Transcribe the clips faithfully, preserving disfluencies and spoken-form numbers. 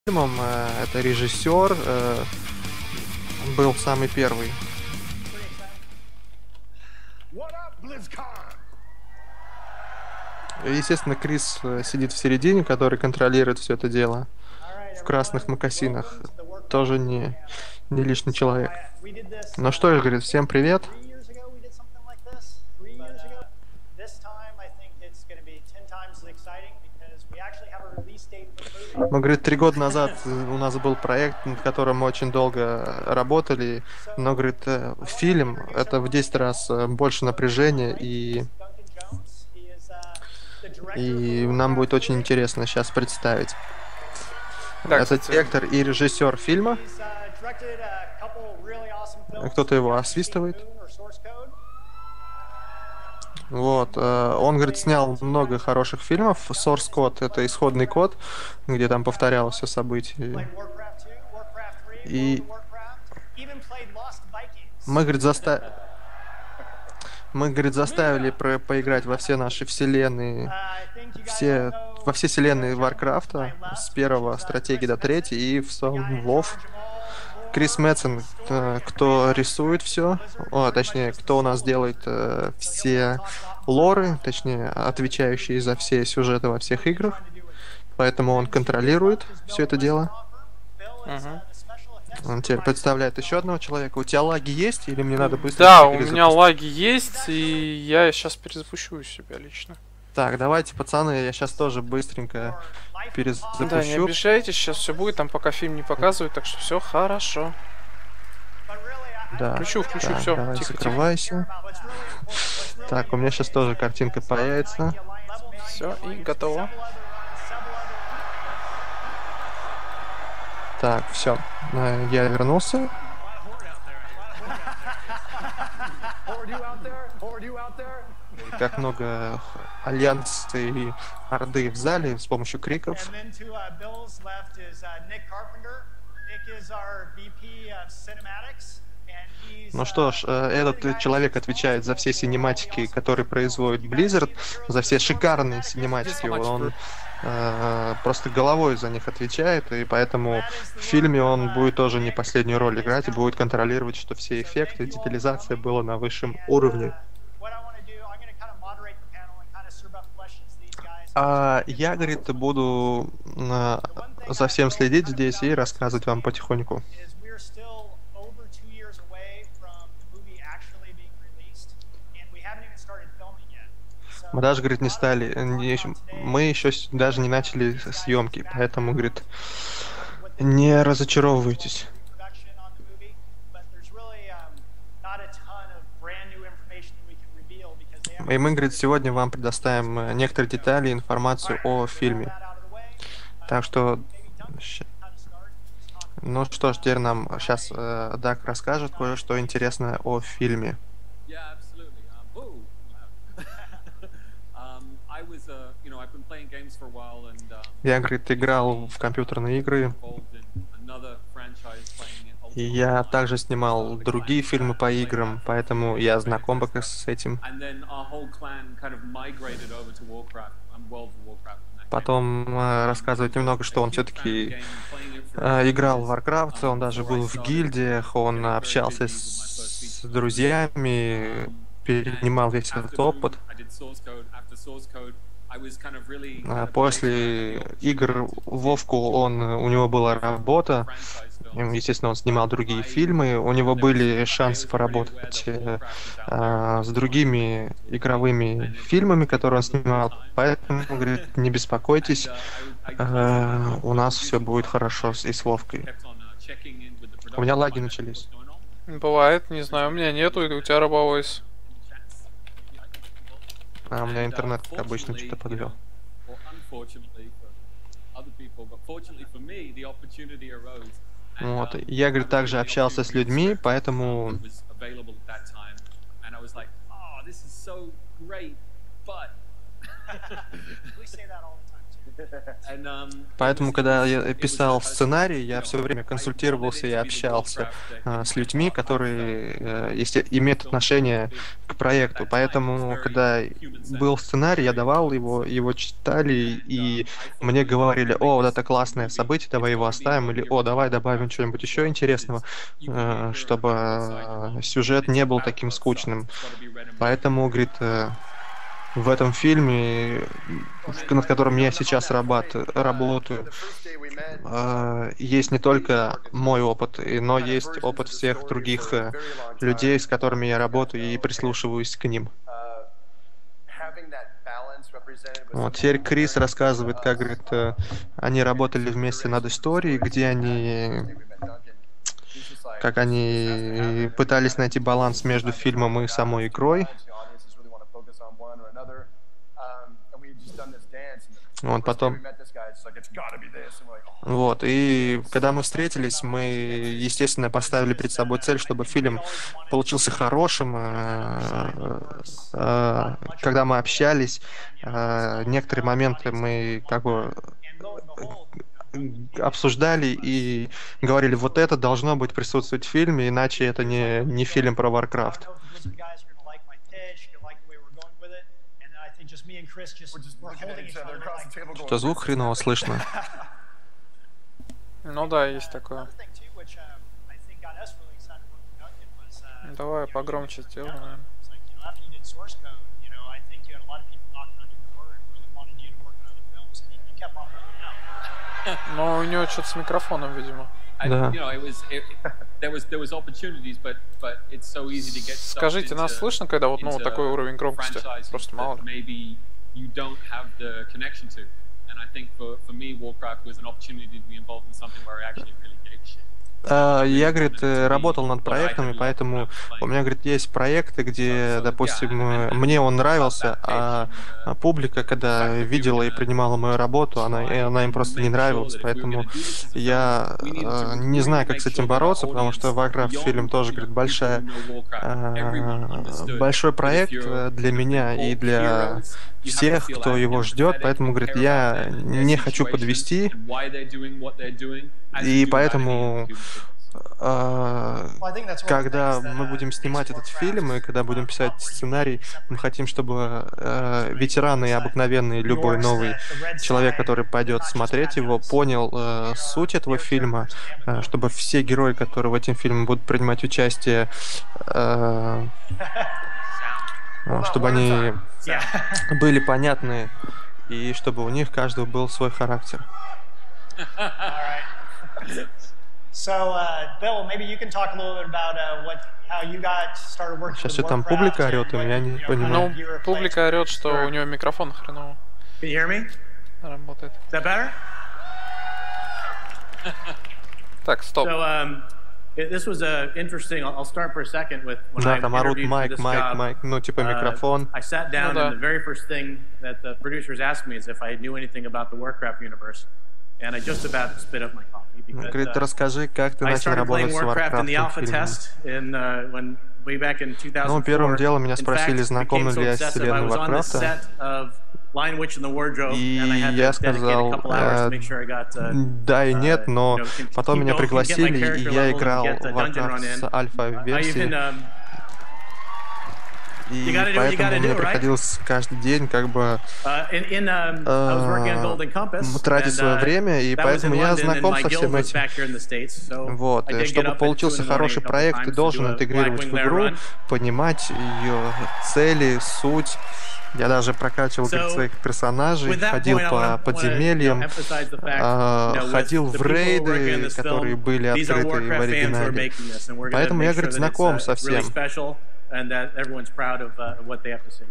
фильмом. э, Это режиссер, э, был самый первый. Естественно, Крис э, сидит в середине, который контролирует все это дело. В красных мокасинах. Тоже не, не лишний человек. Ну что ж, говорит, всем привет. Мы, говорит, три года назад у нас был проект, над которым мы очень долго работали, но, говорит, э, фильм — это в десять раз э, больше напряжения, и, и нам будет очень интересно сейчас представить. Да, Это кстати, директор и режиссер фильма. Кто-то его освистывает. Вот, э, он, говорит, снял много хороших фильмов. Source Code — это исходный код, где там повторялось все события. И мы, говорит, заста... мы, говорит, заставили про поиграть во все наши вселенные, все... во все вселенные Варкрафта, с первого стратегии до третьей, и в самом Вов. Крис Мэтсон, э, кто рисует все, о, точнее, кто у нас делает э, все лоры, точнее, отвечающие за все сюжеты во всех играх. Поэтому он контролирует все это дело. Мгм. Он теперь представляет еще одного человека. У тебя лаги есть, или мне надо быстро Да, всё у меня перезапустить? лаги есть, и я сейчас перезапущу у себя лично. Так, давайте, пацаны, я сейчас тоже быстренько Да, не перезапущу. обижайтесь, сейчас все будет, там пока фильм не показывают, так что все хорошо. Да. Включу, включу, Так, все, давай, тихо, тихо. закрывайся. Так, у меня сейчас тоже картинка появится. Все, и готово. Так, все. Я вернулся. Как много альянса и орды в зале с помощью криков. Ну что ж, э, этот человек отвечает за все синематики, которые производит Blizzard, за все шикарные синематики. Он э, просто головой за них отвечает, и поэтому в фильме он будет тоже не последнюю роль играть, и будет контролировать, что все эффекты, детализация была на высшем уровне. А я, говорит, буду э, за всем следить здесь и рассказывать вам потихоньку. Мы даже, говорит, не стали, не- мы еще с- даже не начали с- съемки, поэтому, говорит, не разочаровывайтесь. И мы, говорит, сегодня вам предоставим э, некоторые детали и информацию о фильме. Так что, щ- ну что ж, теперь нам сейчас Дак расскажет кое-что интересное о фильме. Yeah, absolutely. Um, oh, um, I was, uh, you know, I've been playing games for a while, and um, Я, говорит, играл в компьютерные игры, involved in another franchise playing it. и я также снимал другие фильмы по играм, поэтому я знаком пока с этим. And then our whole clan kind of migrated over to Warcraft and World of Warcraft. in that game. Потом э, рассказывать немного, что он Huge fan of the все-таки game, playing it for э, играл в years. Warcraft, он Um, даже before I был в started гильдиях, он getting very общался busy with my first с feature film. друзьями, Um, перенимал and весь after этот Boom, опыт. I did source code. After source code, I was kind of really А kind of laser После at the игр opportunity to в Вовку он, у него была работа, franchise ем, films. естественно, он снимал другие I фильмы, у него never были I шансы was already aware поработать that э, Warcraft was out there а, с and другими wanted to игровыми and it фильмами, took me которые он a little bit of снимал, time. поэтому, говорит, не And беспокойтесь, uh, I, I э, constantly у нас все using будет Chrome хорошо с, и с Вовкой. kept on uh, checking in with the У меня production лаги line, начались. what's going on. Бывает, не знаю, у меня нету, и у тебя робовойс. А у меня And, uh, интернет, как обычно, fortunately, что-то you подвел. know, or unfortunately for other people, but fortunately for me, the opportunity arose. And, Вот. um, Я, I говорит, was также given the общался с opportunity to read the людьми, script, um, поэтому that was available at that time. And I was like, oh, this is so great, but We say that all the time too. And, um, it Поэтому, was- когда it я was- it was писал a- сценарий, я you know, все время I консультировался и wanted it to be the общался Warcraft that а, he с was людьми, about. I которые, felt, э, есте- имеют отношение к проекту. Поэтому, когда был сценарий, я давал его, его читали, и мне говорили: о, вот это классное событие, давай его оставим, или о, давай добавим что-нибудь еще интересного, э, чтобы э, сюжет не был таким скучным. Поэтому, говорит, э, в этом фильме, в- над которым я сейчас рабат- работаю, э, есть не только мой опыт, и- но есть опыт всех других э, людей, с которыми я работаю, и прислушиваюсь к ним. Вот. Теперь Крис рассказывает, как, говорит, э, они работали вместе над историей, где они, как они пытались найти баланс между фильмом и самой игрой. Вот, потом... Вот, и когда мы встретились, мы, естественно, поставили перед собой цель, чтобы фильм получился хорошим. э, э, Когда мы общались, э, некоторые моменты мы как бы э, обсуждали и говорили: вот это должно быть присутствовать в фильме, иначе это не, не фильм про Warcraft. Что, звук хреново слышно? Ну да, есть такое. Давай погромче сделаем, наверное. Но у него что-то с микрофоном, видимо. I- Да. you know, it was- it- there was- there was opportunities, but- but it's so easy to get sucked Скажите, нас into- слышно, когда вот, ну, вот into такой уровень громкости? franchises Просто that мало ли. maybe you don't have the connection to. And I think for- for me, Warcraft was an opportunity to be involved in something where I actually really gave a shit. А, Я, говорит, э, работал над проектами, поэтому у меня, говорит, есть проекты, где, допустим, э, мне он нравился, а а публика, когда видела и принимала мою работу, она, и она им просто не нравилась. Поэтому я э, не знаю, как с этим бороться, потому что Warcraft фильм тоже, говорит, большая, э, большой проект э, для меня и для всех, кто его ждет. Поэтому, говорит, я не хочу подвести, и поэтому а, когда мы будем снимать этот фильм и когда будем писать сценарий, мы хотим, чтобы э, ветераны и обыкновенный любой новый человек, который пойдет смотреть его, понял э, суть этого фильма, э, чтобы все герои, которые в этом фильме будут принимать участие, э, э, чтобы они были понятны и чтобы у них каждого был свой характер. So, uh, Bill, maybe you can talk a little bit about uh, what, how you got started working Сейчас with что там Warcraft публика and орет, и what, я you не know, понимаю. Ну, how you replaced публика орет, что Sure. у него микрофон хреново Can you hear me? работает. Is that better? Так, стоп. So, um, it- this was uh, interesting. I'll, I'll start for a second with when Да, I там орут interviewed for майк, this майк, job. майк, ну типа uh, микрофон. I sat down, да. and the very first thing that the producers asked me is if I knew anything about the Warcraft universe, and I just about spit up my coffee because Говорит, uh, расскажи, как ты I начал started playing работать с Warcraft in the Warcraft alpha фильмом. test in uh, when way back in two thousand four. Ну, первым делом меня In спросили, fact, знаком became ли so я с obsessive, I вселенной was on the Warcraft. set of Lion Witch in the Wardrobe, И and I had я to dedicate a сказал, couple hours to э, make sure I got uh, да и нет, uh, но you know, can потом keep меня going, can get my пригласили, и character я level, играл get the в dungeon Warcraft run in. с I even, альфа-версии, um, и you gotta do what you поэтому gotta мне do, right? приходилось каждый день как бы uh, in, in, um, I was working on Golden Compass, тратить and, свое uh, время, и that was in поэтому я London, and знаком my со guild всем was этим. back here in the States, so Вот, I и did get чтобы up at two получился in the morning хороший a couple проект, ты times to должен do a интегрировать в Blackwing игру, Lair run. понимать ее цели, суть. Я даже прокачивал So, своих персонажей, with that ходил point, I по wanna- wanna, you know, подземельям, emphasize the fact, а, you know, with ходил the в people who are working on рейды, this которые film, были these are открыты в Warcraft fans who are оригинале. making this, and we're gonna Поэтому make я, sure говорит, that знаком it's, со uh, really всем. special, and that everyone's proud of uh, what they have to see.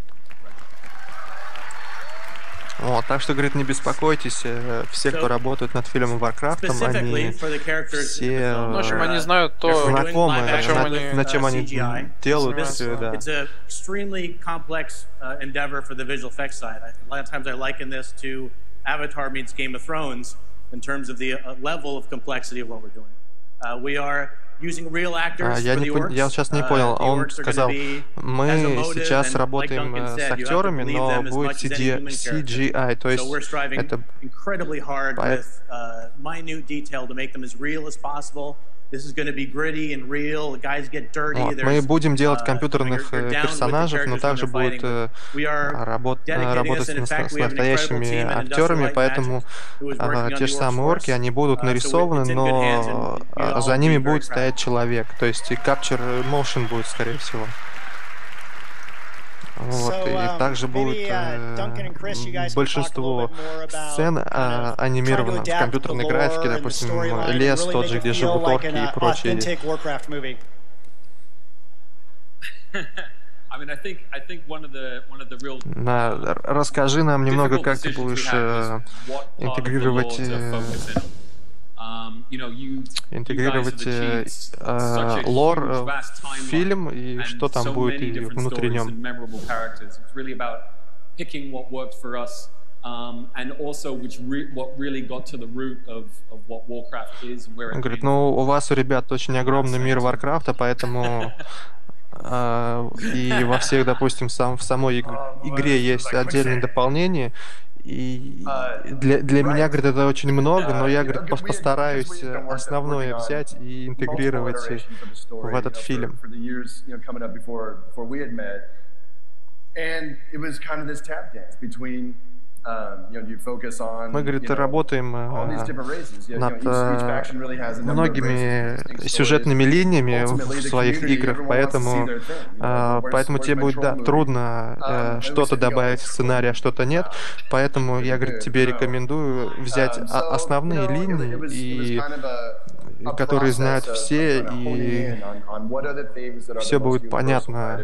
Вот, так что, говорит, не беспокойтесь, э, все, кто So, работают над фильмом Warcraft, Specifically они for the characters in все the film, Ну, в общем, uh, они знают they're то, doing знакомы, live action чем над, они- with, над чем uh, они C G I. делают This- все, да. It's an extremely complex uh, endeavor for the visual effects side. I, a lot of times I liken this to Avatar meets Game of Thrones in terms of the uh, level of complexity of what we're doing. Uh, we are using real actors А, я, for не, the пон- orcs. я сейчас не Uh, понял. the Он orcs are сказал, gonna be as мы emotive, сейчас and like работаем Duncan э, с said, you have to актерами, believe но them as будет much as си any джи human си character. джи ай, то So есть we're striving это incredibly hard по- with uh, minute detail to make them as real as possible. This is going to be gritty and real. The guys get dirty. Вот. Мы There's, будем делать uh, компьютерных you're- you're э, down with the персонажей, но characters when также they're будет fighting. э, We are работ- э, dedicating работать this, с, and in нас- fact, с we have an incredible настоящими team in актерами, Industrial Light поэтому Magic who is а, working on те the же orcs самые for орки, us. они будут Uh, so нарисованы, it's in good hands, and но you'll а, all за be ними very будет proud. стоять человек, то есть и capture motion будет, скорее всего. Вот, So, и um, также maybe, будет uh, Duncan and Chris, you guys can talk a little большинство bit more about сцен kind а, of анимировано trying to в adapt компьютерной the графике, lore and the допустим, storyline and лес really тот make же, it где feel живут like орки an, и uh, прочее. authentic Warcraft movie. I mean, I think I think one of the one of the real На, р- расскажи нам немного, difficult как ты decisions we будешь had э, was what part of the интегрировать, lore to э, focus in on. Um, you know, you, you guys are интегрировать the э, chiefs, э, such a лор huge, э, vast в timeline, фильм и and что там so будет many и different внутри stories нем. and memorable characters. It's really about picking what worked for us, um, and also which re what really got to the root of, of what Warcraft is and where Он it говорит, came ну, у вас, у ребят, очень огромный мир Варкрафта, поэтому а, и во всех, допустим, сам, в самой иг- игре есть отдельные дополнения. И для, для меня, говорит, это очень много, но я, говорит, пос- постараюсь э, основное взять и интегрировать э, в этот фильм. Мы, говорит, работаем э, над э, многими сюжетными линиями в своих играх, поэтому, э, поэтому тебе будет, да, трудно э, что-то добавить в сценарий, а что-то нет. Поэтому я, говорит, тебе рекомендую взять о- основные линии, и, которые знают все, и все будет понятно.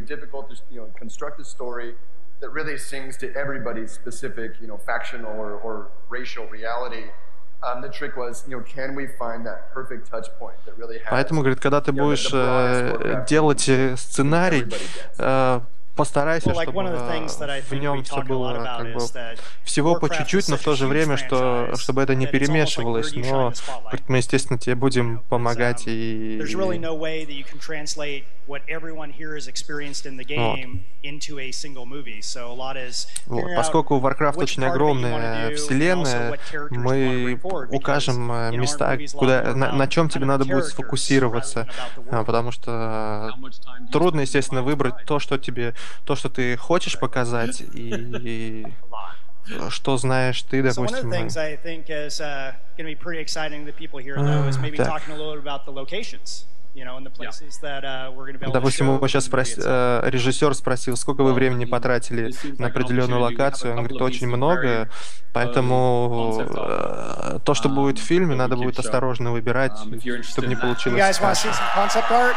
That really sings to everybody's specific, you know, factional or, or racial reality. Um, the trick was, you know, can we find that perfect touch point that really has, Поэтому, говорит, когда ты you know, the- будешь the broadest э, Warcraft делать э, that сценарий, everybody gets. э, постарайся, Well, like чтобы one of the things that I э, в think we нем все talk a lot было about как бы is that всего по Warcraft чуть-чуть, is но such в a то же huge время, что franchise чтобы это не that it's almost like перемешивалось, where do you но shine the spotlight? говорит, мы, естественно, тебе будем помогать um, и There's really no way that you can translate what everyone here has experienced in the game into a single movie. So a lot is вот. figuring out Поскольку Warcraft which очень part of it you огромная wanna do, and also вселенная, what characters you wanna мы bring forward, because, укажем э, you know, our места, movie's a lot куда, more на, на about чем kind тебе of надо the будет characters сфокусироваться, rather than about the а, world. потому что How much time do you трудно, spend естественно, on выбрать side? то, что тебе, то, что ты хочешь показать, и что знаешь ты, So one of допустим. the things I think is uh, going to be pretty exciting to people here, though, is maybe Так. talking a little bit about the locations, you know, and the places that uh, we're going to be able to Допустим, show его сейчас the movie спроси- itself. э, режиссер спросил, сколько вы времени потратили на определенную локацию. Он говорит, очень много, поэтому э, то, что будет в фильме, надо будет осторожно выбирать, чтобы не You получилось guys want to see каша. some concept art?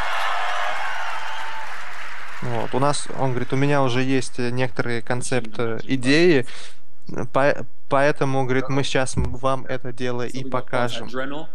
Вот. У нас, он говорит, у меня уже есть некоторые концепт-идеи, по- поэтому, говорит, мы сейчас вам это дело и покажем.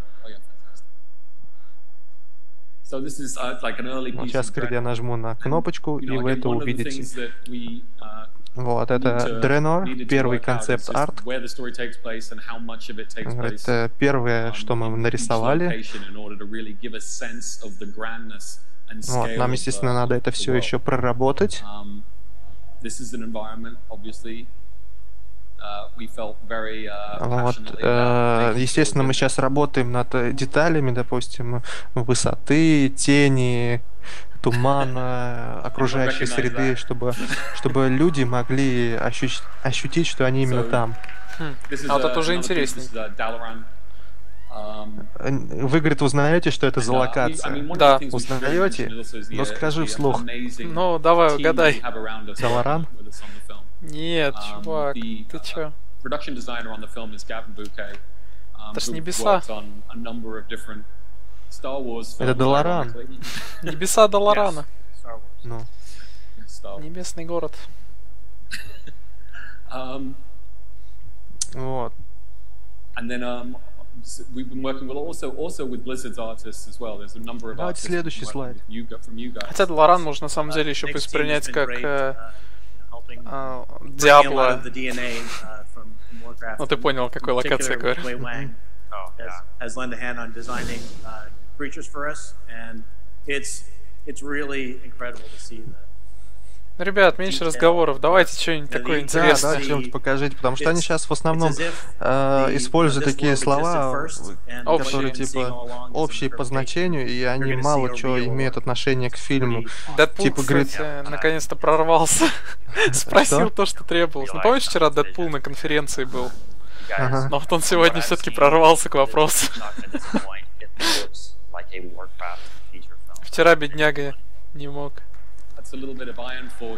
So this is uh, like an early Вот piece сейчас, of говорит, я Draenor. нажму на кнопочку, You и know, вы again, это one of the увидите. things that we, uh, Вот, need это to- Draenor, needed to первый work out is концепт-арт. just where the story takes place and how much of it takes Он говорит, place, э, первое, um, что мы in each нарисовали. location in order to really give a sense of the grandness and Вот, scale нам, of, естественно, uh, надо это the все world. еще проработать. Um, this is an environment, obviously, uh, we felt very uh, Вот, passionately э, about making естественно, sure мы that сейчас работаем над э, деталями, допустим, высоты, тени, тумана, окружающей recognize среды, that. чтобы, чтобы люди могли ощутить, ощутить, что они именно So- там. This is А вот это a- уже another piece. интересней. This is, uh, Dalaran. Um, Э, Вы, говорит, узнаете, что это за and, uh, I локация? mean, one of Да. the things we should Узнаете? mention also is the, Ну, uh, скажи the вслух. amazing Ну, давай, team угадай. we have around us Dalaran? with us on the film. Нет, Um, чувак, the, ты uh, чё? Production designer on the film is Gavin Bouquet, um, Это ж who небеса. worked on a number of different Star Wars Это films, Dalaran. ironically. Небеса Даларана. Star Wars. Ну, Star Wars. Небесный город. Um, вот. and then um, s- we've been working with also also with Blizzard's artists as well. There's a number of Давайте artists следующий working слайд. with you, gu- from you guys. Хотя Даларан можно на самом деле Uh, еще Nick's team has воспринять been как great, э, uh, helping э, bring in a lot Диабло. of the ди эн эй, uh, from Warcraft. Ну ты понял, о какой In локации я particular, говорю. Wei Wang Oh, has, yeah. has lent a hand on designing uh, creatures for us, and it's it's really incredible to see that. Ребят, меньше разговоров, давайте что-нибудь такое Да, интересное. давайте что-нибудь покажите, потому что они сейчас в основном э, используют такие слова, которые типа общие по значению, и они мало чего имеют отношение к фильму. Дэдпул, Типа, говорит, кстати, наконец-то прорвался. Спросил то, что требовалось. Ну, помнишь, вчера Дэдпул на конференции был? Ага. Но вот он сегодня все-таки прорвался к вопросу. Вчера бедняга не мог. That's a little bit of Iron Forge.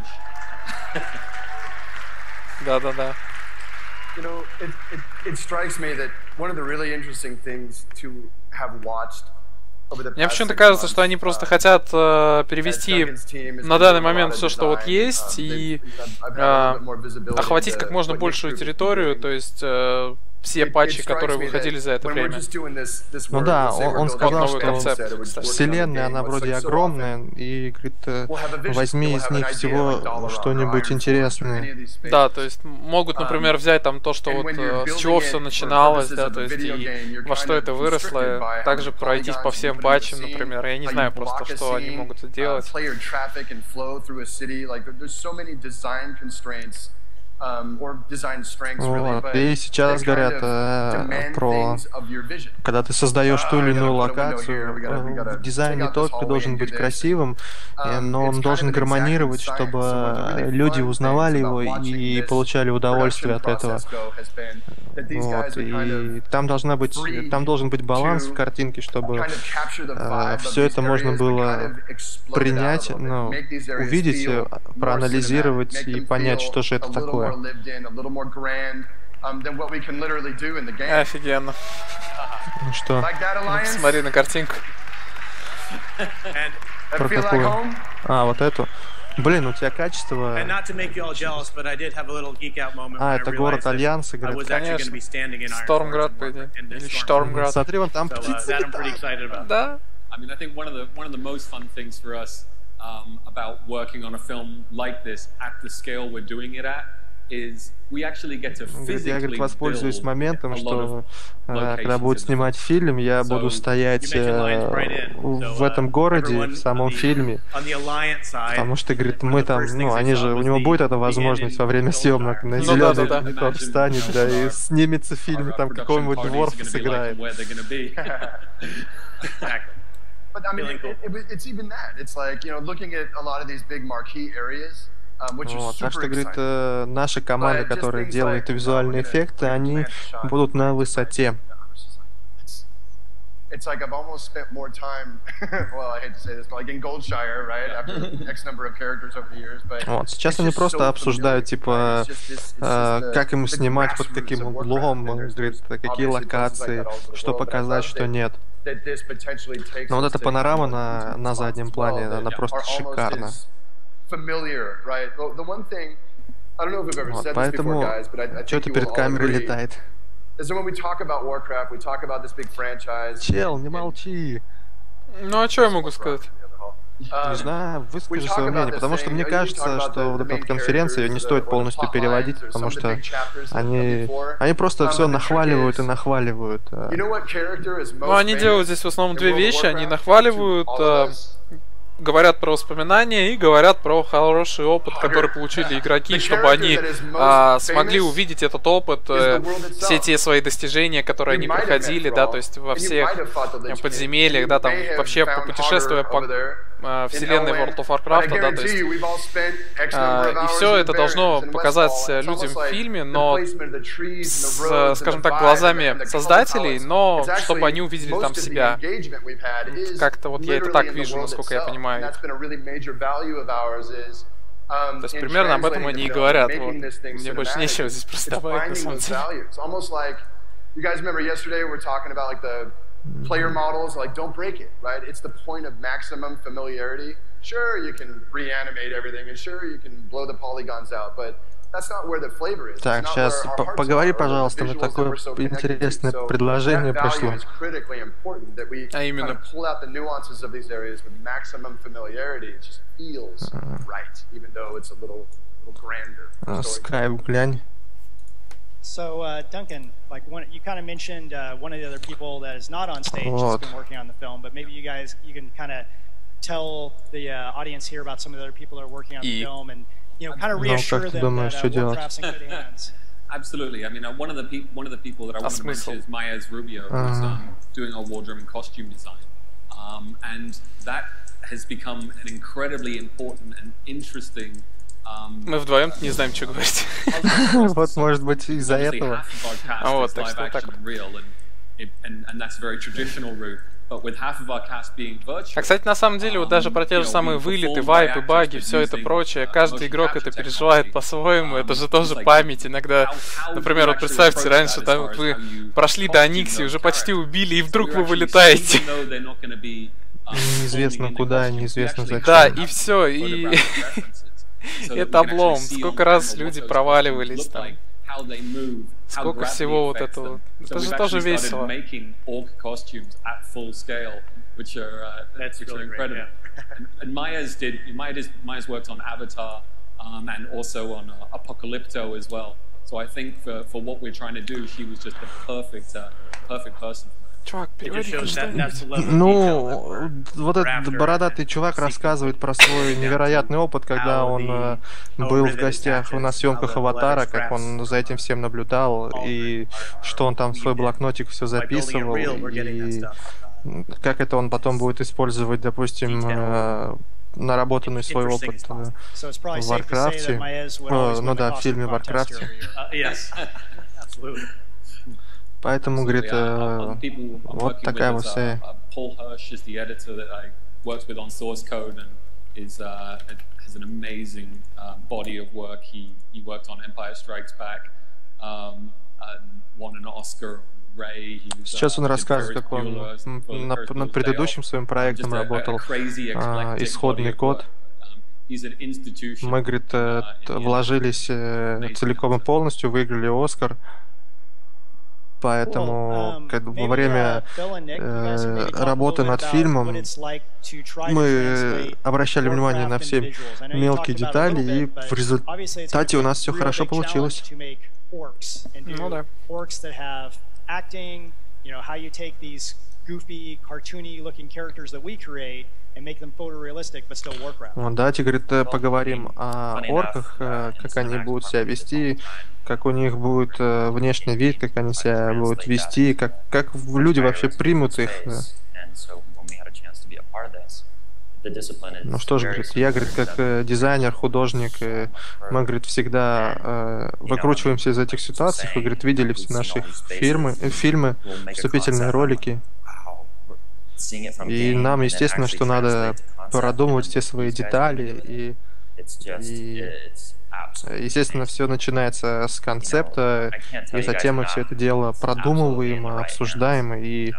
Да-да-да. You know, it, it, it strikes me that one of the really interesting things to have watched over the Мне past почему-то six кажется, months, что они просто uh, хотят э, перевести as Duggan's team has на been данный doing a момент lot of все, что вот design, есть, um, и they've- I've had a э, little bit more visibility охватить into как можно what Nick большую Group is территорию, doing. то есть э, все It- it патчи, strikes которые me that выходили за это when we're время. just doing this- this Ну work, да, let's say он, we're он building сказал, новый a концепт, set, or we're кстати. working on a вселенная, game, она what's вроде like so often огромная, и, говорит, э, we'll have a vision, возьми we'll из have an них idea всего like Dalaran or что-нибудь Iron Forge or интересное. any of these spaces. Да, то есть могут, например, взять там то, что And вот when you're э, с building чего it все for начиналось, purposes да, of то a есть video и game, you're во kind что of это constricted выросло, by how также many пройтись по polygons you всем put into патчам, the scene, например. Я не how you знаю block просто, a что они scene, могут uh, сделать. player traffic and flow through a city. Like there- there's so many design constraints. Um, or design strengths, really, Вот. but И сейчас they kind говорят of э, demand про, things of your vision. когда ты создаешь ту или Ah, we иную gotta put a window локацию, here, we gotta- we э, gotta в take дизайне out this тот, ты hallway должен and do быть this. красивым, и- Um, но it's он kind должен of an гармонировать, exacting чтобы science. So one of the really люди fun узнавали things его about watching и this получали удовольствие production от этого. process go has been that these Вот. guys are kind И of там должна быть, free там должен быть баланс в to картинке, чтобы kind of capture the vibe of все these это можно areas, but было kind of explode it out a принять, little bit, ну, make these areas увидеть, feel э, more проанализировать cinematic, make и them понять, feel что же это a little такое. more lived in, a little more grand, um, than what we can literally do in the game. Офигенно. Ну что, Like that alliance? Смотри на картинку. And That про feel like какую? home? А, вот эту. Блин, у тебя качество... and not to make you all jealous, but I did have a little geek out moment А, when I это город realized that Альянса, I говорит. was actually going to Конечно. be standing in Iron Стормград, Forge по идее. in this Или Stormgrad. Штормград. Смотри, вон там So uh, птицы that I'm pretty летают. excited about. Да. I mean, I think one of the one of the most fun things for us um, about working on a film like this at the scale we're doing it at is we actually get to Говорит, я, говорит, physically воспользуюсь build моментом, a lot что of э, когда locations будут in the снимать фильм, я So, буду стоять You mentioned Lions э, Bright Inn. So, в uh, этом городе, everyone в самом on the- фильме. on the Alliance side, Потому что, говорит, one of мы the там, first ну, things they они saw же, у was него the- будет эта the возможность end во время in съемок на Goldshire. Ну да, зеленый да, да. листок встанет, да, и снимется в фильме, our там production какого-нибудь parties are дворфа gonna be like сыграет. and where they're gonna be. Exactly. But I mean, Feeling it, cool. it, it, it's even that. It's like, you know, looking at a lot of these big marquee areas, um, which is Вот, так super что, говорит, exciting. э, наша команда, But just которая things делает like, визуальные you know, we're gonna- эффекты, we're gonna они plant a shot, будут на it's высоте. like, it's just like- it's- It's like I've almost spent more time, well, I hate to say this, but like in Goldshire, right, after X number of characters over the years, but Вот, сейчас it's они just просто so обсуждают, familiar, типа, right? It's just this- it's э, just the- как им the снимать под grassroots каким of Warcraft, углом, and there's- говорит, there's какие obviously places like локации, that all over the что world, but I показать, love что that- нет. that this potentially takes Но вот us эта to панорама into на, different на spots заднем as плане, well that она просто are almost шикарна. as familiar, right? The, the one thing, I don't know if we've ever Вот, said this before, поэтому guys, but I, I что think ты you перед will all камерой agree, летает? is that when we talk about Warcraft, we talk about this big franchise. Чел, не молчи. Ну а что я могу сказать? Um, Не знаю, we выскажи talk свое about мнение, this потому что thing, мне you know, you кажется, talk about что the- вот the эта main вот конференция ее не characters, стоит or the полностью plot переводить, lines, or потому some of the что big chapters that come они, before. они просто Um, все but the trick нахваливают и is, нахваливают. э. you know what character is Ну most они делают здесь в famous основном in две World of вещи. Они Warcraft нахваливают, to all of э, us? говорят про воспоминания и говорят про хороший опыт, который получили игроки, The чтобы character они that is most а, смогли famous увидеть этот опыт, is э, the world itself. все те свои достижения, которые You они might have met проходили, да, Thrall, то есть во and you всех might have fought the Lich King. подземельях, да, там You may have вообще found попутешествуя Hogger по over there э, in вселенной Elwynn, World of but I Warcraft, да, то guarantee есть you we've all spent X а, number of и hours все in это Barrens должно and показать Westfall. It's людям almost в like фильме, the но placement of the trees and the с, roads and скажем the так, vibe глазами and the color создателей, palettes. но It's чтобы actually они увидели most там of the себя. engagement we've had is Как-то вот я это literally так in the вижу, world насколько я itself. понимаю. And that's been a really major value of ours is, um, То есть in примерно об этом translating они the и film, говорят. making Вот. this thing Мне больше cinematic, нечего здесь просто it's добавить, на finding самом those деле. values. Almost like, you guys remember yesterday we were talking about like the player models, like don't break it, right? It's the point of maximum familiarity. Sure, you can reanimate everything, and sure, you can blow the polygons out, but that's not where the flavor is. It's Так, not сейчас where our по- hearts поговори, are, or the пожалуйста, мне visuals that такое we're so connected to. интересное So предложение that value пришло. is critically important, that we А именно? kind of pull out the nuances of these areas with maximum familiarity. It just feels right, even though it's a little, little grander. А, story. Скайп, глянь. So, uh, Duncan, like one, you kind of mentioned uh, one of the other people that is not on stage Вот. has been working on the film, but maybe you guys, you can kind of tell the uh, audience here about some of the other people that are working on the И- film, and you know, kind of Ну, reassure как ты them думаешь, that что uh, делать? Warcraft's in good hands. Absolutely. I mean, uh, one of the pe- one of the people that I А want to смысл? mention is Maez Rubio, who's Ага. um, doing our Wardroom and costume design, um, and that has become an incredibly important and interesting. Um, Мы вдвоем не знаем, что говорить. Вот, может быть, из-за Obviously, этого. half of our cast А вот, is так live что action так. and real, and, it, and, and that's a very traditional route. But with half of our cast being virtual, А, кстати, на самом деле, вот даже про те же самые вылеты, вайпы, баги, все это прочее, каждый игрок это переживает по-своему, это же тоже память. Иногда, например, вот представьте, раньше там вот вы прошли до Аникси, уже почти убили, и вдруг вы вылетаете. Неизвестно куда, неизвестно зачем. Да, и все, и это облом. Сколько раз люди проваливались там. Сколько всего вот этого. Это же тоже весело. Which are, uh, That's which are really great, incredible. and, and Maya's did Maya's, Maya's worked on Avatar um, and also on uh, Apocalypto as well. So I think for, for what we're trying to do, she was just the perfect uh, perfect person. Чувак, It just переводи shows that что-нибудь. that's the level of detail that Ну, we're- вот we're этот after бородатый and чувак seeking. рассказывает про свой невероятный опыт, когда How он the- э, how был в riveted гостях that на is, съемках how the «Аватара», letters, как он за этим всем наблюдал, и что он там в свой блокнотик все By building it записывал, real, we're getting that и stuff. Uh, как это он потом будет использовать, допустим, э, наработанный свой Interesting опыт stuff. э, So it's probably в safe to say that Варкрафте. Maez would Э, always Ну win the да, в costume фильме contest «Варкрафте». year over year. uh, yes, absolutely. Поэтому, говорит, э, вот такая вот вся... Paul Hirsch is the editor that I worked with on Source Code and is uh, has an amazing uh, body of work. He he worked on Empire Strikes Back, um, and won an Oscar. Ray, he was, Сейчас uh, он did рассказывает, Ferris как он Bueller's- м, Ferris на- Bueller's над Day предыдущим Off. своим Uh, проектом just a- a работал, crazy, а, eclectic «Исходный body of код». work. Um, he's an institution, Мы, говорит, э, uh, т- in the вложились э, целиком и полностью, выиграли «Оскар». Поэтому Cool. Um, как бы во maybe, время uh, Phil and Nick, you guys can э, maybe talk a работы little bit над about фильмом what it's like to try to мы translate обращали внимание на Warcraft все into visuals. I know you мелкие talked about it a детали, little и bit, but в obviously it's результате a у нас все real хорошо big получилось. challenge to make orcs and do Ну да. orcs that have acting, you know, how you take these goofy, cartoony-looking characters that we create and make them photorealistic, but still Warcraft. Вот, давайте, говорит, э, поговорим о орках, э, как они будут себя вести, как у них будет э, внешний вид, как они себя будут вести, как, как в- люди вообще примут их. э. Ну что ж, говорит, я, говорит, как э, дизайнер, художник, э, мы, говорит, всегда э, выкручиваемся из этих ситуаций. Вы, говорит, видели все наши фирмы, э, фильмы, вступительные ролики. И нам, естественно, что надо продумывать все свои детали. И, и естественно, все начинается с концепта, и затем мы все это дело продумываем, обсуждаем, и,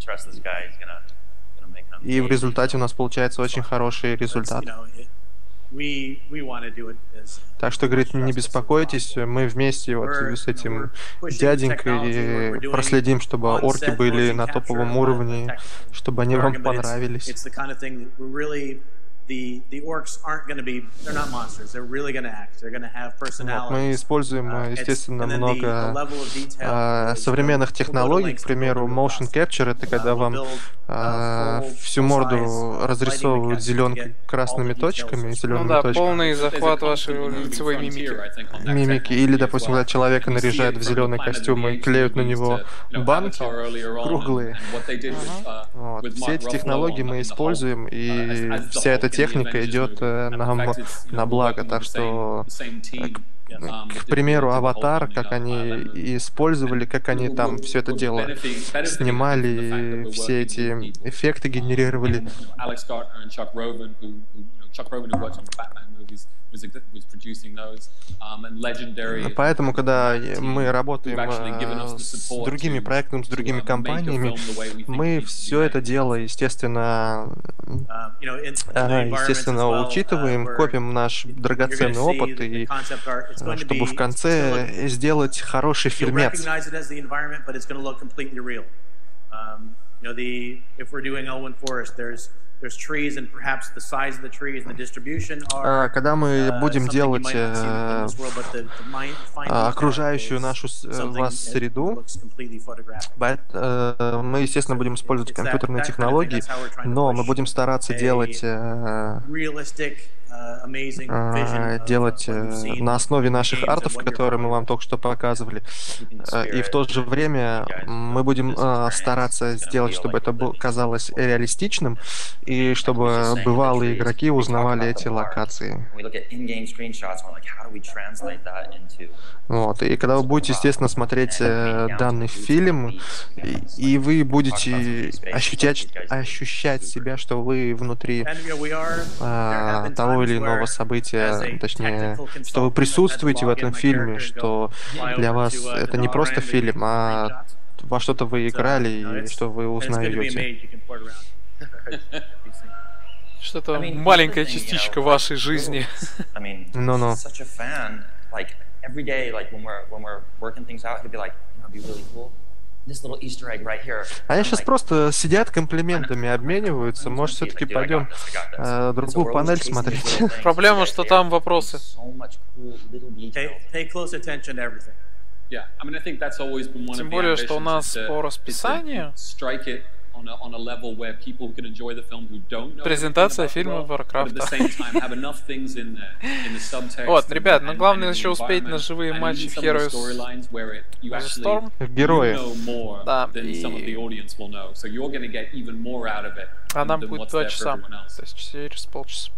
и в результате у нас получается очень хороший результат. You know, it- we we want to do it as Так что, говорит, не беспокойтесь, мы вместе вот с этим дяденькой проследим, чтобы орки были на топовом уровне, чтобы они вам понравились. It's the kind of thing that we're really the the orcs aren't going to be they're not monsters. They're really going to act. They're going to have Вот, мы personalities. используем, Uh, it's- естественно, and then the- много the level of detail а, is, современных you know, технологий, we'll go to к примеру, lengths to build a motion real capture, это когда Uh, we'll вам build, а, uh, full- всю full морду size разрисовывают lighting зеленкой, mechanics to get красными all the точками, details. Ну зелеными да, точками, полный There's a захват constant вашей moving лицевой frontier, мимики. I think, on that мимики. technology Или, as допустим, well. когда человека And you see наряжают it в from the зеленый Planet of костюм the и Apes клеют на movies него to, you know, банки Avatar earlier on, круглые. and- and what they did with, uh, Вот. with Все Mark эти Ruffalo технологии on- мы on the используем, Hulk, uh, и as- as the вся эта Hulk in the техника Avengers идет movie. э, And in нам fact, it's, you know, на благо. working with Так the что, same- the same team, um, that к did- примеру, did the Hulk «Аватар», on the, как uh, они Iron Man movie. использовали, как они We're- там we're- все это we're дело benefiting- benefiting from the fact снимали, that we're все working эти with the- эффекты генерировали. Alex Gartner and Chuck Roven, who, who you know, Chuck Roven, who worked on the Batman movies, was, ex- was producing those, um, and Legendary. Поэтому, когда мы работаем who've actually given us э, the с support другими to- проектами, с to, другими uh, make a компаниями, film the way we think мы it needs to be все это made. дело, естественно, Um, you know, in- in the а, environments as естественно, well, uh, учитываем, where копим наш you're gonna драгоценный see опыт, the и concept art. It's э, going to чтобы be- в it's gonna конце сделать хороший You'll фильмец. recognize it as the environment, but it's going to look completely real. Um, you know, the if we're doing Elwyn Forest, there's there's trees, and perhaps the size of the trees and the distribution are. А, Когда мы uh, будем something you делать might not see in э, this world, but the, the mind, finding а, that окружающую is нашу с- э, something вас that среду, looks completely photographic. бо- э, мы, естественно, будем использовать It's that- компьютерные that kind of thing. технологии, That's how we're trying to но мы push будем стараться a делать э, realistic, uh, amazing а, vision of делать what we've э, seen на основе in наших games and артов, what you're которые мы familiar вам with. только что показывали. Э, И в то же время мы будем э, стараться сделать, чтобы это был- казалось реалистичным, и чтобы бывалые игроки узнавали эти локации. We look at in-game screenshots and we're like, how do we translate that into Вот. И когда вы будете, естественно, смотреть э, данный фильм, и, и вы будете ощущать, ощущать себя, что вы внутри And, you know, we are, there а, have been того times или иного where, as события, a точнее, technical что вы consultant, присутствуете в I've had to этом log in my фильме, character and что go fly для over вас to, uh, это the не просто Dalaran, maybe фильм, take а screenshots. во что-то вы So, играли you know, и it's- что вы and it's good to be узнаете. made, you can port around. Что-то I mean, маленькая the thing, you частичка know, вашей like, жизни. little- I mean, No, no. he's such a fan. Like every day, like when we're when we're working things out, he'd be like, you know, it'd be really cool. This little Easter egg right here. Они I'm сейчас like, просто сидят, комплиментами обмениваются. Может, все-таки Dude, I got пойдем this, I got this. э, And so другую we're always панель chasing these смотреть. little things. Проблема, You guys что there, там there's вопросы. so much cool little details. Pay, pay close attention to everything. Yeah, I mean, I think that's always been one Тем of the более, что у ambitions нас is to- по is to расписанию strike it on a, on a level where people can enjoy the film who don't know презентация everything фильма about the world, but at the Варкрафта. same time have enough things in there, in the subtext Вот, and- ребят, но and- главное and in the еще успеть на environment, живые and матчи even в some of the Heroes storylines where it- you of the actually- Storm. you Герои. know more Да, than some of и- the audience will know. So you're going to get even more out of it А нам than будет what's два there for часа. everyone else. То есть через полчаса.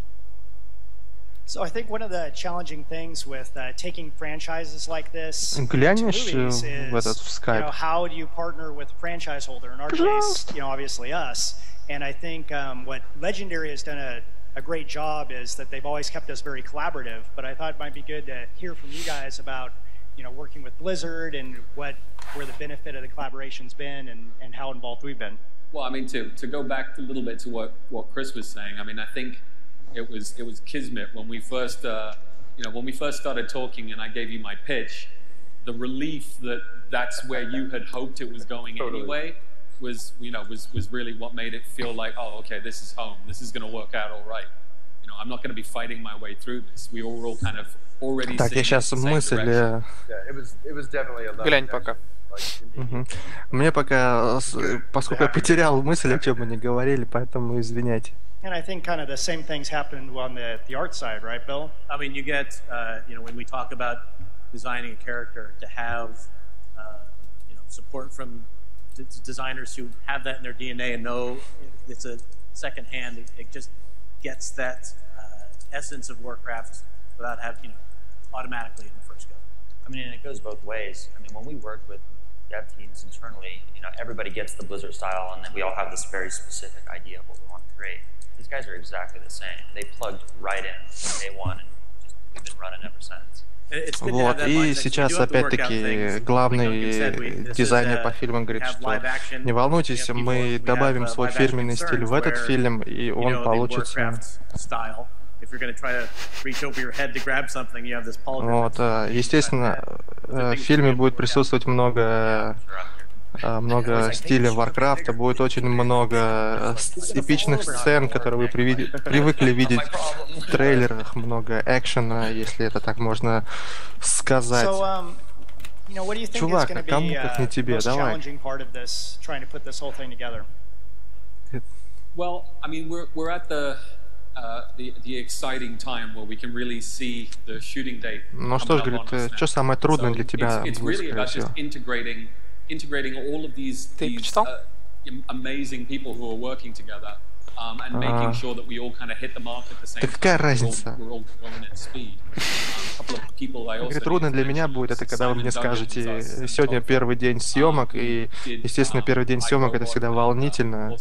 So I think one of the challenging things with uh, taking franchises like this to Глянешь movies э, в этот is, в you скайп? know, how do you partner with a franchise holder? In our case, Пожалуйста. you know, obviously us. And I think um, what Legendary has done a, a great job is that they've always kept us very collaborative. But I thought it might be good to hear from you guys about, you know, working with Blizzard and what where the benefit of the collaboration's been and, and how involved we've been. Well, I mean, to to go back a little bit to what, what Chris was saying, I mean, I think it was it was kismet when we first uh, you know when we first started talking and I gave you my pitch. The relief that that's where you had hoped it was going Totally. anyway was you know was was really what made it feel like, oh, okay, this is home. This is going to work out all right. You know, I'm not going to be fighting my way through this. We were all kind of already. Так, я sitting in сейчас the same мысль... direction. э, Yeah, it was it was definitely a love Глянь connection. пока. Like, мгм. Мне пока, э, с- поскольку я потерял мысль, о чем мы не говорили, поэтому извиняйте. And I think kind of the same things happened on the, the art side, right, Bill? I mean, you get, uh, you know, when we talk about designing a character, to have, uh, you know, support from d- designers who have that in their D N A and know it's a second hand, it, it just gets that uh, essence of Warcraft without having, you know, automatically in the first go. I mean, and it goes both ways. I mean, when we work with dev teams internally, you know, everybody gets the Blizzard style, and then we all have this very specific idea of what we want to create. These guys are exactly the same. They plugged right in from day one, and just we've been running ever since. It- It's good to have Вот, that и mindset. You сейчас do have to work out опять-таки things. Like главный Duncan said, we- this is, дизайнер uh, по фильмам говорит, have что live action, не we волнуйтесь, have people- мы we have, добавим uh, свой live action фирменный стиль в concerns этот where, фильм, и you он know, the получится. Warcraft style. If you're going to try to reach over your head to grab something, you have this pauldron. Вот, э, естественно, э, в фильме будет присутствовать много, э, много стиля Варкрафта, будет очень много э, с- эпичных сцен, которые вы привиди- привыкли видеть в трейлерах, много экшена, если это так можно сказать. So, um, you know, what do you think Чувак, is going а to кому, be как uh, не тебе, most давай. challenging part of this, trying to put this whole thing together? Well, I mean, we're we're at the uh, the the exciting time where we can really see the shooting date. Ну что ж, coming up говорит, on us э, now. что самое трудное So для тебя it's, it's будет, really скорее about всего? just integrating integrating all of these Ты these почитал? uh, am- amazing people who are working together um, and making А. sure that we all kind of hit the mark at the same Да time. какая We're all- разница? We're all going at speed. Um, a couple of people I also Говорит, need трудно to для меня mention будет, is это когда вы Simon мне Duggan, скажете, who's our сегодня cinematographer. первый день съемок, и, естественно, первый день съемок это всегда волнительно.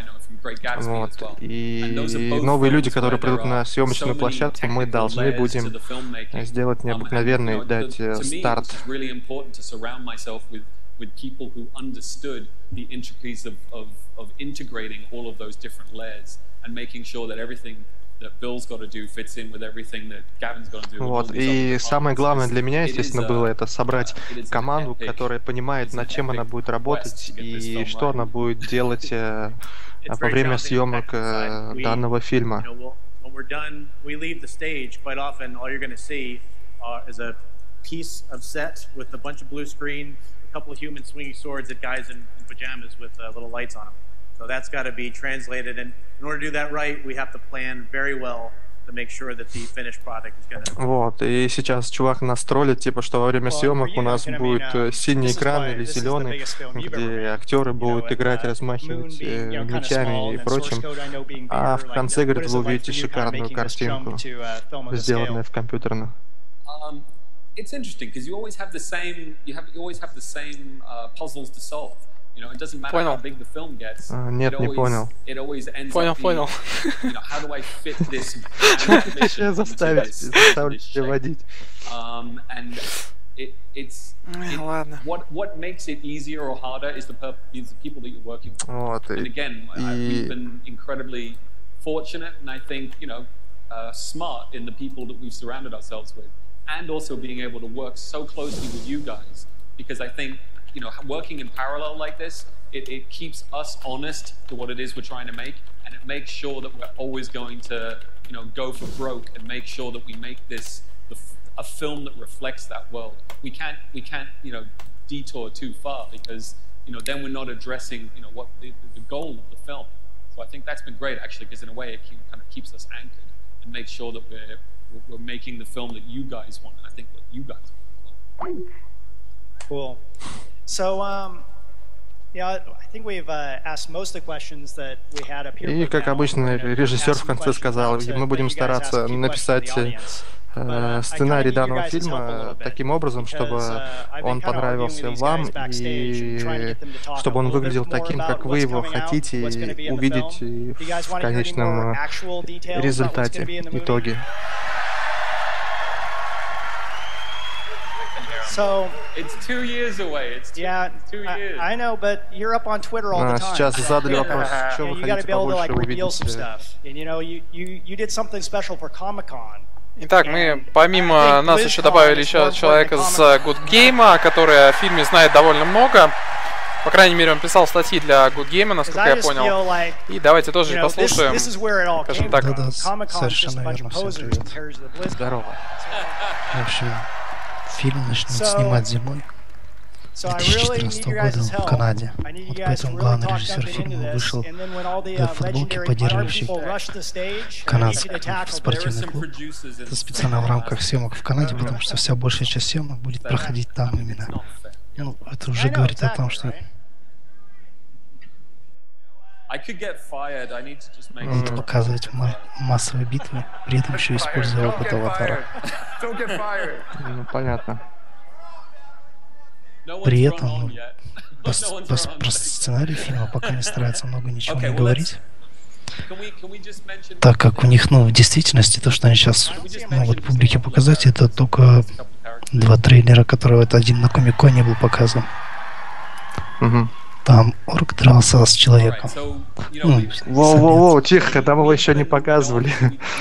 Вот. И новые люди, которые придут на съемочную площадку, мы должны будем сделать необыкновенный, дать э, старт. With people who understood the intricacies of, of, of integrating all of those different layers and making sure that everything Вот. И самое главное для меня, естественно, было это собрать команду, которая понимает, над чем она будет работать и что она будет делать э, во время съемок э, данного фильма. Piece of set with a bunch of blue screen, a couple of humans swinging swords at guys in, in pajamas with uh, little lights on them. So that's got to be translated, and in order to do that right, we have to plan very well to make sure that the finished product is going to. Вот, и сейчас чувак нас троллит, типа, что во время съемок у нас будет синий экран или зеленый, где актеры будут играть, размахивать э, мечами и прочим, а в конце, говорит, вы увидите шикарную картинку, сделанную в компьютерную. It's interesting because you always have the same you have you always have the same uh, puzzles to solve. You know, it doesn't matter how big the film gets. Uh, нет, it не always, понял. It always ends понял, up понял. Being, you know, how do I fit this? Сейчас заставить, заставить переводить. Um, and it, it's it, Ладно. what what makes it easier or harder is the perp is the people that you're working with. Вот, and again, и... I, we've been incredibly fortunate, and I think you know uh, smart in the people that we've surrounded ourselves with. And also being able to work so closely with you guys, because I think, you know, working in parallel like this, it, it keeps us honest to what it is we're trying to make, and it makes sure that we're always going to, you know, go for broke and make sure that we make this the, a film that reflects that world. We can't, we can't, you know, detour too far because, you know, then we're not addressing, you know, what the, the goal of the film. So I think that's been great actually, because in a way it keep, kind of keeps us anchored and makes sure that we're we're making the film that you guys want, and I think what you guys want. Cool. So, um, yeah, I think we've uh, asked most of the questions that we had up here. И, как обычно, режиссер в конце сказал, мы будем стараться написать э, сценарий данного фильма таким образом, чтобы он понравился вам и чтобы он выглядел таким, как вы его хотите увидеть в конечном результате, итоге. So, it's two years away. It's two, yeah, two years. I, I know, but you're up on Twitter all the time. Сейчас задали вопрос, что вы хотите побольше увидеть. And you know, you you you did something special for Comic-Con. Итак, мы помимо нас еще добавили еще человека с Good Game, который о фильме знает довольно много. По крайней мере, он писал статьи для Good Game, насколько я понял. И давайте тоже послушаем, скажем так. Да-да, совершенно верно, всем привет. Здорово. В общем, фильм начнут снимать зимой две тысячи четырнадцатого года в Канаде. Вот поэтому главный режиссер фильма вышел в футболке, поддерживающей канадский спортивный клуб. Это специально в рамках съемок в Канаде, потому что вся большая часть съемок будет проходить там именно. Ну, это уже говорит о том, что будут показывать массовые битвы, при этом еще используя опыт Аватара. Ну, понятно. При этом ну, по, по, про сценарий фильма пока не стараются много ничего не говорить, так как у них, ну, в действительности, то, что они сейчас могут публике показать, это только два трейлера, которые вот один на Комик-Коне был показан. Угу. Там орк дрался с человеком. Ну, Воу-воу-воу, тихо, там его еще не показывали.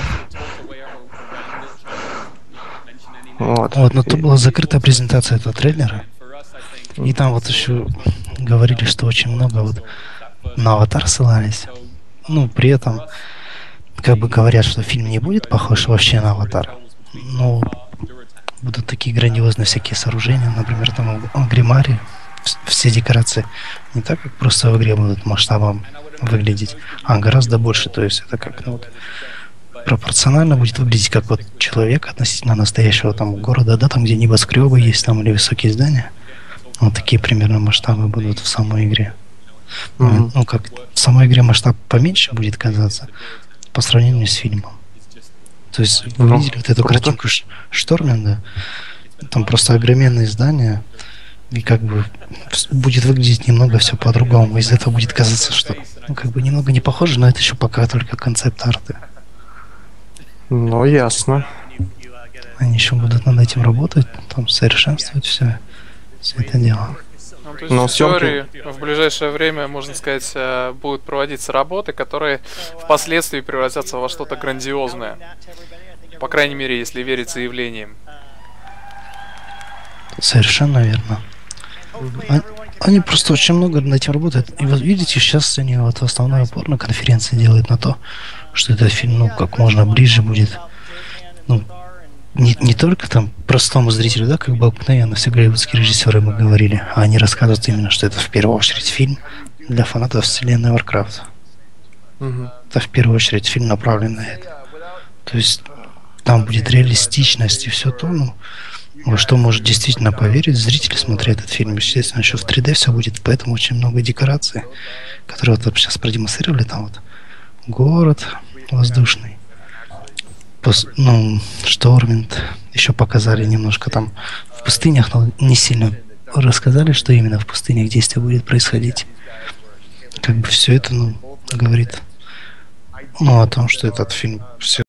Вот. Вот, но тут была закрытая презентация этого трейлера. И там вот еще говорили, что очень много вот на Аватар ссылались. Ну, при этом, как бы говорят, что фильм не будет похож вообще на Аватар. Но будут такие грандиозные всякие сооружения, например, там в Гримаре все декорации не так, как просто в игре будут масштабом выглядеть, а гораздо больше. То есть это как ну, вот, пропорционально будет выглядеть как вот человек относительно настоящего там города, да, там где небоскребы есть там или высокие здания. Вот такие примерно масштабы будут в самой игре. Mm-hmm. Ну, как в самой игре масштаб поменьше будет казаться по сравнению с фильмом. То есть вы mm-hmm. видели вот эту Круто. картинку Шторминга? Там просто огроменные здания, и как бы будет выглядеть немного все по-другому. Из этого будет казаться, что ну, как бы немного не похоже, но это еще пока только концепт-арты. Ну, ясно. Они еще будут над этим работать, там совершенствовать все, все это дело. То есть Но в теории в ближайшее время, можно сказать, будут проводиться работы, которые впоследствии превратятся во что-то грандиозное. По крайней мере, если верить заявлениям. Совершенно верно. Они, они просто очень много над этим работают. И вот видите, сейчас они вот основной упор на конференции делают на то, что этот фильм, ну, как можно ближе будет. Ну, не, не только там простому зрителю, да, как бы обыкновенно все голливудские режиссеры мы говорили, а они рассказывают именно, что это в первую очередь фильм для фанатов вселенной Warcraft. Угу. Это в первую очередь фильм направлен на это. То есть там будет реалистичность и все то, ну, во что может действительно поверить зритель, смотря этот фильм. Естественно, еще в три дэ все будет, поэтому очень много декораций, которые вот сейчас продемонстрировали. Там вот город воздушный, Пос, ну, Шторминд, еще показали немножко там в пустынях, но не сильно рассказали, что именно в пустынях действие будет происходить. Как бы все это, ну, говорит, ну, о том, что этот фильм все